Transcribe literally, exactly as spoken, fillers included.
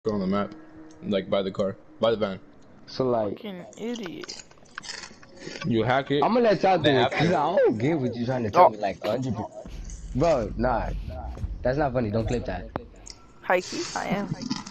on the map, like by the car, by the van. So like, Fucking idiot. You hack it. I'm gonna let y'all do Man, it, cause I don't get what you trying to tell Oh. me. Like, hundred, bro, nah, that's not funny. Don't clip that. Hikey, I am.